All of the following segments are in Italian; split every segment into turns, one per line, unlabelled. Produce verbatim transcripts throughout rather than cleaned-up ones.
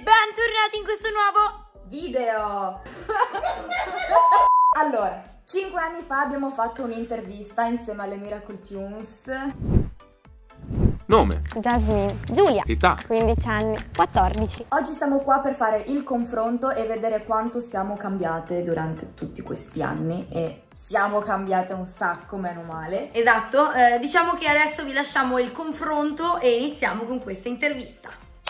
bentornati in questo nuovo
video. Allora, cinque anni fa abbiamo fatto un'intervista insieme alle Miracle Tunes.
Nome?
Jasmine.
Giulia.
Età?
quindici anni.
quattordici.
Oggi siamo qua per fare il confronto e vedere quanto siamo cambiate durante tutti questi anni. E siamo cambiate un sacco, meno male.
Esatto, eh, diciamo che adesso vi lasciamo il confronto e iniziamo con questa intervista.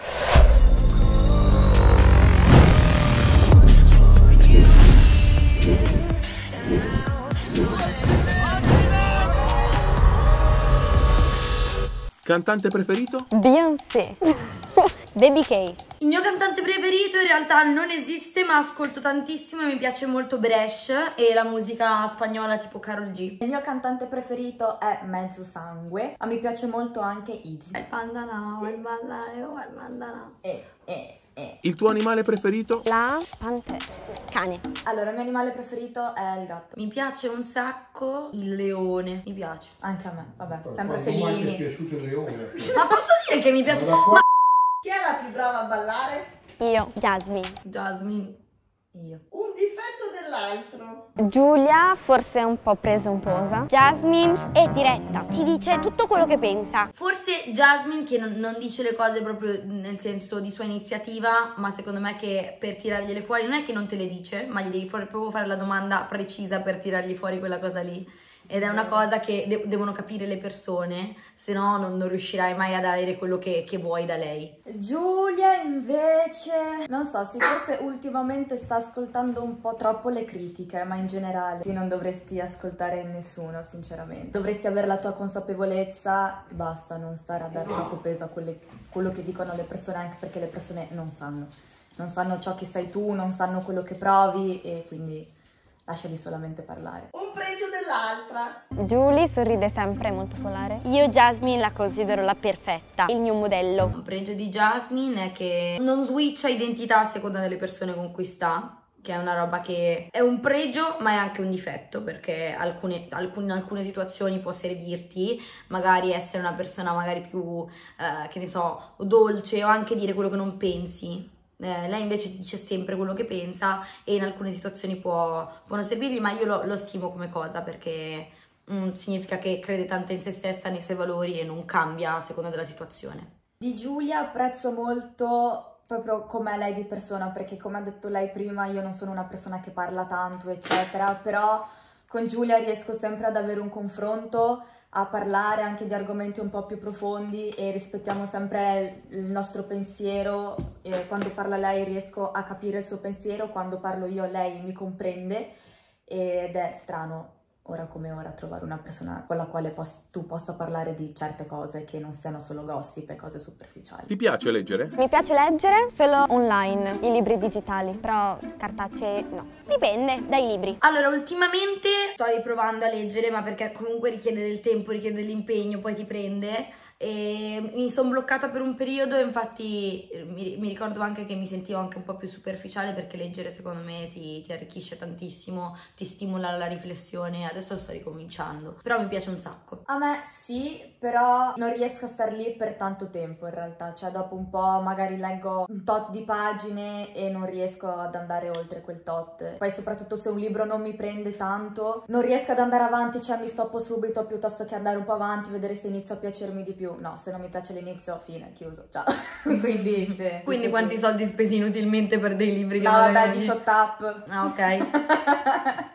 Cantante preferito?
Beyoncé.
Baby K. Il mio cantante preferito in realtà non esiste, ma ascolto tantissimo e mi piace molto Bresh e la musica spagnola tipo Karol G.
Il mio cantante preferito è Mezzo Sangue, ma mi piace molto anche Izzy.
Il pandanao, il pandanao, il pandanao.
Eh, eh, eh.
Il tuo animale preferito?
La pantera.
Cane.
Allora, il mio animale preferito è il gatto.
Mi piace un sacco il leone. Mi piace.
Anche a me, vabbè, sempre
Qualcuno
felini.
ti è piaciuto il leone?
Ma posso dire che mi piace?
Allora, qua-
Ma...
Chi è la più brava a ballare?
Io. Jasmine.
Jasmine.
Io.
Un difetto dell'altro.
Giulia forse è un po' presuntuosa.
Jasmine è diretta, ti dice tutto quello che pensa. Forse Jasmine che non, non dice le cose proprio nel senso di sua iniziativa, ma secondo me che per tirargliele fuori non è che non te le dice, ma gli devi fare, proprio fare la domanda precisa per tirargli fuori quella cosa lì. Ed è una cosa che de devono capire le persone, se no non, non riuscirai mai ad avere quello che, che vuoi da lei.
Giulia invece, non so, sì, forse ultimamente sta ascoltando un po' troppo le critiche, ma in generale sì, non dovresti ascoltare nessuno, sinceramente. Dovresti avere la tua consapevolezza, basta, non stare a dare troppo peso a quelle, quello che dicono le persone, anche perché le persone non sanno. Non sanno ciò che sei tu, non sanno quello che provi e quindi lasciali solamente parlare.
Un pregio dell'altra.
Julie sorride sempre, è molto solare.
Io Jasmine la considero la perfetta, il mio modello. Un pregio di Jasmine è che non switcha identità a seconda delle persone con cui sta, che è una roba che è un pregio ma è anche un difetto, perché alcune, alcune, in alcune situazioni può servirti magari essere una persona magari più, eh, che ne so, dolce o anche dire quello che non pensi. Eh, lei invece ti dice sempre quello che pensa e in alcune situazioni può, può non servirgli, ma io lo, lo stimo come cosa perché mm, significa che crede tanto in se stessa, nei suoi valori e non cambia a seconda della situazione.
Di Giulia apprezzo molto proprio com'è lei di persona, perché come ha detto lei prima io non sono una persona che parla tanto eccetera, però con Giulia riesco sempre ad avere un confronto, a parlare anche di argomenti un po' più profondi e rispettiamo sempre il nostro pensiero. E quando parla lei riesco a capire il suo pensiero, quando parlo io lei mi comprende ed è strano ora come ora trovare una persona con la quale pos tu possa parlare di certe cose che non siano solo gossip e cose superficiali.
Ti piace leggere?
Mi piace leggere solo online, i libri digitali, però cartacei no.
Dipende dai libri. Allora, ultimamente sto riprovando a leggere, ma perché comunque richiede del tempo, richiede dell'impegno, poi ti prende. E mi sono bloccata per un periodo, infatti mi, mi ricordo anche che mi sentivo anche un po' più superficiale, perché leggere secondo me ti, ti arricchisce tantissimo, ti stimola alla riflessione. Adesso sto ricominciando, però mi piace un sacco.
A me sì, però non riesco a star lì per tanto tempo in realtà, cioè dopo un po' magari leggo un tot di pagine e non riesco ad andare oltre quel tot. Poi soprattutto se un libro non mi prende tanto, non riesco ad andare avanti, cioè mi stoppo subito piuttosto che andare un po' avanti, vedere se inizia a piacermi di più. No, se non mi piace l'inizio, fine, chiuso, ciao. Quindi se,
Quindi quanti sì. soldi spesi inutilmente per dei libri che
no,
non
vabbè, diciotto up.
Ah, ok.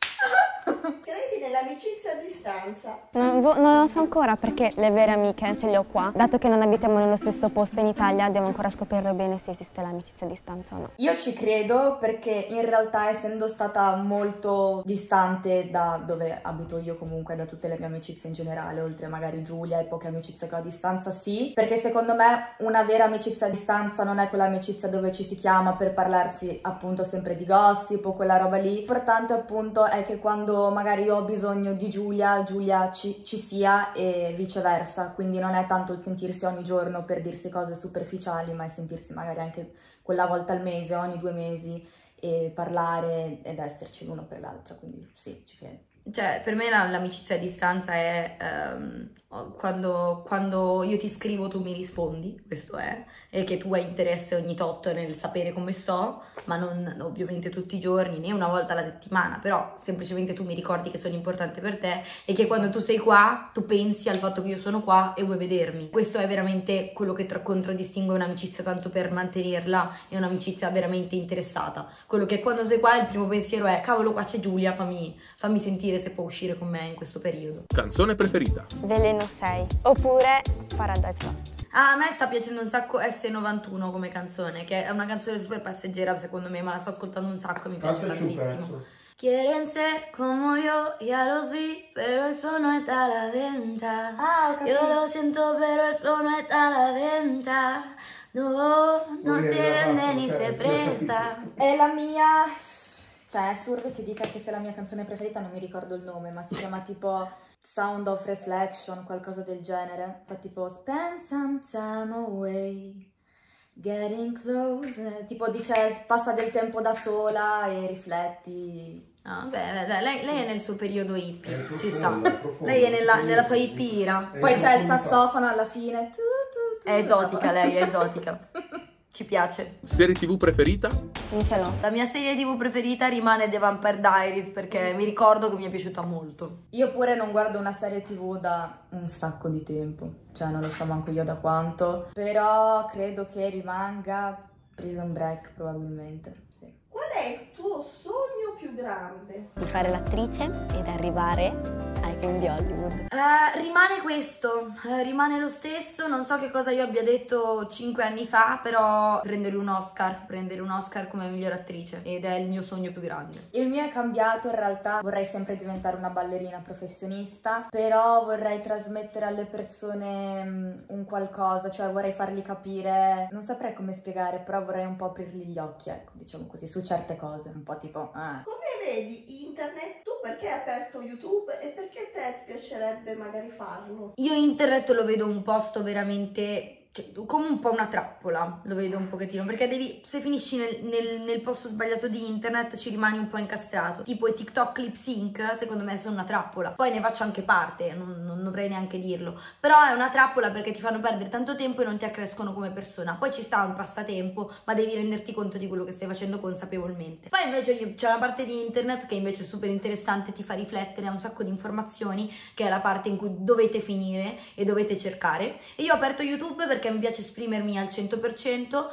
Credi nell'amicizia a distanza?
Non, non lo so ancora perché le vere amiche ce le ho qua. Dato che non abitiamo nello stesso posto in Italia, devo ancora scoprire bene se esiste l'amicizia a distanza o no.
Io ci credo perché in realtà, essendo stata molto distante da dove abito io comunque, da tutte le mie amicizie in generale, oltre magari Giulia e poche amicizie che ho a distanza, sì, perché secondo me una vera amicizia a distanza non è quell'amicizia dove ci si chiama per parlarsi appunto sempre di gossip o quella roba lì. L'importante appunto è che quando magari io ho bisogno di Giulia, Giulia ci, ci sia e viceversa, quindi non è tanto il sentirsi ogni giorno per dirsi cose superficiali, ma è sentirsi magari anche quella volta al mese, ogni due mesi e parlare ed esserci l'uno per l'altra, quindi sì, ci credo.
Cioè, per me l'amicizia a distanza è um, quando, quando io ti scrivo tu mi rispondi, questo è, e che tu hai interesse ogni tot nel sapere come sto, ma non ovviamente tutti i giorni, né una volta alla settimana, però semplicemente tu mi ricordi che sono importante per te e che quando tu sei qua tu pensi al fatto che io sono qua e vuoi vedermi. Questo è veramente quello che contraddistingue un'amicizia, tanto per mantenerla, è un'amicizia veramente interessata. Quello che quando sei qua il primo pensiero è cavolo, qua c'è Giulia, fammi, fammi sentire se può uscire con me in questo periodo.
Canzone preferita?
Veleno sei, oppure Paradise Lost.
Ah, a me sta piacendo un sacco S novantuno come canzone, che è una canzone super passeggera secondo me, ma la sto ascoltando un sacco e mi piace tantissimo. Quieren ser como yo, ya los vi, pero el flow no está a la venta.
Ah, ho
Yo lo siento, pero el flow no está a la venta. No, non si vende ni si presta.
È la mia... Cioè, è assurdo che dica che sia la mia canzone preferita, non mi ricordo il nome, ma si chiama tipo Sound of Reflection, qualcosa del genere. Fa tipo Spend some time away, getting closer. Tipo dice passa del tempo da sola e rifletti.
Ah, beh, lei, lei è nel suo periodo hippie, ci sta. Lei è nella, nella sua hippie era.
Poi c'è il sassofono alla fine. Tu, tu, tu.
È esotica lei, è esotica. Ci piace.
Serie tv preferita?
Non ce l'ho.
La mia serie tv preferita rimane The Vampire Diaries perché mi ricordo che mi è piaciuta molto.
Io pure non guardo una serie tv da un sacco di tempo, cioè non lo so manco io da quanto, però credo che rimanga Prison Break probabilmente, sì.
Qual è il tuo sogno più grande?
Di fare l'attrice ed arrivare ai film di Hollywood.
Uh, rimane questo, uh, rimane lo stesso, non so che cosa io abbia detto cinque anni fa, però prendere un Oscar, prendere un Oscar come miglior attrice ed è il mio sogno più grande.
Il mio è cambiato, in realtà vorrei sempre diventare una ballerina professionista, però vorrei trasmettere alle persone um, un qualcosa, cioè vorrei fargli capire, non saprei come spiegare, però vorrei un po' aprirgli gli occhi, ecco, diciamo così, su certe cose, un po' tipo... Ah.
Come vedi internet? Tu perché hai aperto YouTube e perché te ti piacerebbe magari farlo?
Io internet lo vedo un posto veramente... Cioè, come un po' una trappola, lo vedo un pochettino, perché devi, se finisci nel, nel, nel posto sbagliato di internet ci rimani un po' incastrato, tipo i TikTok lip sync secondo me sono una trappola, poi ne faccio anche parte, non, non dovrei neanche dirlo, però è una trappola perché ti fanno perdere tanto tempo e non ti accrescono come persona, poi ci sta un passatempo ma devi renderti conto di quello che stai facendo consapevolmente. Poi invece c'è una parte di internet che invece è super interessante, ti fa riflettere, ha un sacco di informazioni, che è la parte in cui dovete finire e dovete cercare, e io ho aperto YouTube perché perché mi piace esprimermi al cento per cento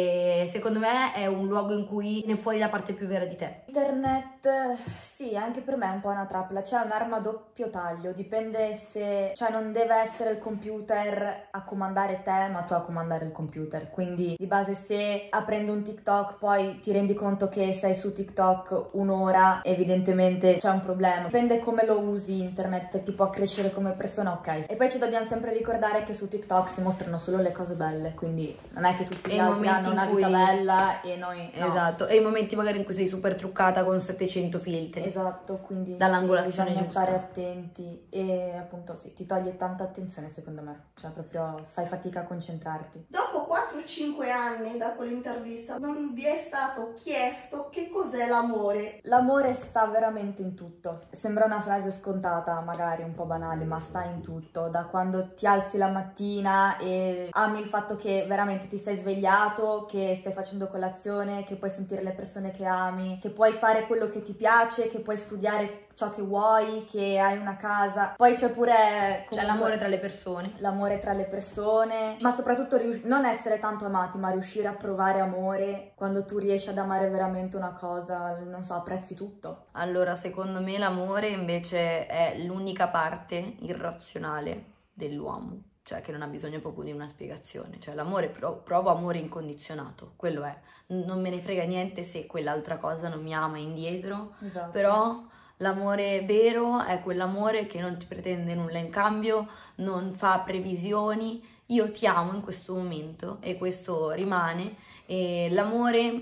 e secondo me è un luogo in cui viene fuori la parte più vera di te.
Internet, sì, anche per me è un po' una trappola, c'è un'arma a doppio taglio, dipende se... cioè non deve essere il computer a comandare te, ma tu a comandare il computer, quindi di base se aprendo un TikTok poi ti rendi conto che sei su TikTok un'ora, evidentemente c'è un problema. Dipende come lo usi internet, se ti può crescere come persona, ok. E poi ci dobbiamo sempre ricordare che su TikTok si mostrano solo le cose belle, quindi non è che tutti gli altri hanno una vita bella e noi no.
Esatto, e i momenti magari in cui sei super truccata con settecento filtri.
Esatto, quindi
dall'angolazione
sì, bisogna
giusta.
stare attenti e appunto sì, ti toglie tanta attenzione secondo me, cioè proprio fai fatica a concentrarti.
Dopo quattro cinque anni da quell'intervista non vi è stato chiesto che cos'è l'amore?
L'amore sta veramente in tutto, sembra una frase scontata, magari un po' banale, ma sta in tutto, da quando ti alzi la mattina e ami il fatto che veramente ti sei svegliato, che stai facendo colazione, che puoi sentire le persone che ami, che puoi fare quello che ti piace, che puoi studiare ciò che vuoi, che hai una casa. Poi c'è pure
c'è l'amore tra le persone.
L'amore tra le persone, ma soprattutto non essere tanto amati, ma riuscire a provare amore. Quando tu riesci ad amare veramente una cosa, non so, apprezzi tutto.
Allora, secondo me l'amore invece è l'unica parte irrazionale dell'uomo, cioè che non ha bisogno proprio di una spiegazione, cioè l'amore, pro, provo amore incondizionato, quello è, non me ne frega niente se quell'altra cosa non mi ama indietro,
esatto.
Però l'amore vero è quell'amore che non ti pretende nulla in cambio, non fa previsioni, io ti amo in questo momento e questo rimane, e l'amore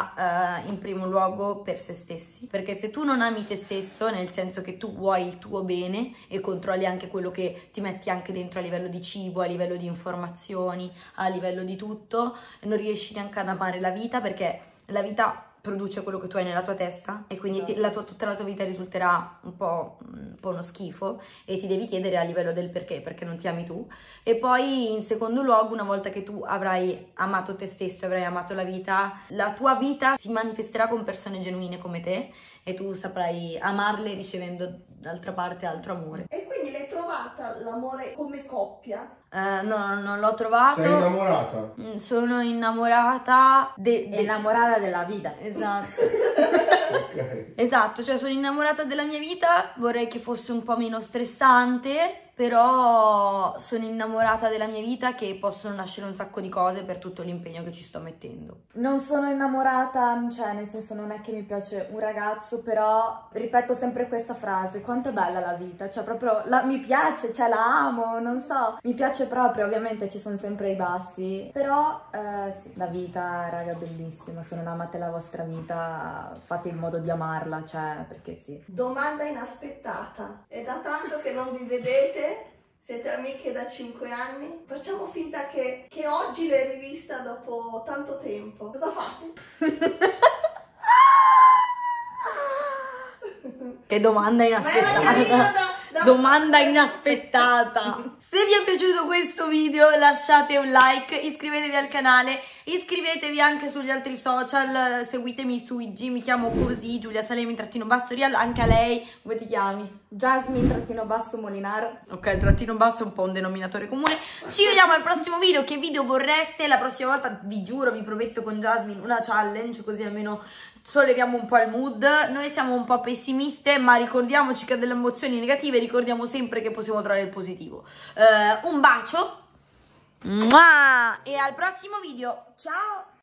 sta uh, in primo luogo per se stessi, perché se tu non ami te stesso, nel senso che tu vuoi il tuo bene e controlli anche quello che ti metti anche dentro a livello di cibo, a livello di informazioni, a livello di tutto, non riesci neanche ad amare la vita, perché la vita produce quello che tu hai nella tua testa e quindi
Esatto.
ti, la tua, tutta la tua vita risulterà un po', un po' uno schifo e ti devi chiedere a livello del perché, perché non ti ami tu. E poi in secondo luogo, una volta che tu avrai amato te stesso, avrai amato la vita, la tua vita si manifesterà con persone genuine come te e tu saprai amarle ricevendo d'altra parte altro amore.
E quindi l'hai trovata l'amore come coppia?
Uh, no, non l'ho trovato.
Sei innamorata?
Mm, Sono innamorata de, de...
È innamorata della vita.
Esatto.
Ok.
Esatto, cioè sono innamorata della mia vita, vorrei che fosse un po' meno stressante, però sono innamorata della mia vita che possono nascere un sacco di cose per tutto l'impegno che ci sto mettendo.
Non sono innamorata, cioè nel senso non è che mi piace un ragazzo, però ripeto sempre questa frase, quanto è bella la vita, cioè proprio la, mi piace, cioè la amo, non so, mi piace proprio, ovviamente ci sono sempre i bassi, però eh, sì, la vita, raga, è bellissima, se non amate la vostra vita fate in modo di amarla, cioè perché sì.
Domanda inaspettata. È da tanto che non vi vedete? Siete amiche da cinque anni? Facciamo finta che, che oggi l'hai rivista dopo tanto tempo. Cosa fate?
Che domanda inaspettata.
Ma era carina da- da-
Domanda inaspettata. Se vi è piaciuto questo video lasciate un like, iscrivetevi al canale, iscrivetevi anche sugli altri social, seguitemi su I G, mi chiamo così, Giulia Salemi trattino basso real, anche a lei, come ti chiami?
Jasmine trattino basso Molinaro.
Ok, il trattino basso è un po' un denominatore comune. Ci vediamo al prossimo video. Che video vorreste? La prossima volta vi giuro, vi prometto con Jasmine una challenge, così almeno solleviamo un po' il mood. Noi siamo un po' pessimiste, ma ricordiamoci che delle emozioni negative ricordiamo sempre che possiamo trovare il positivo. Uh, un bacio. Mua! E al prossimo video.
Ciao!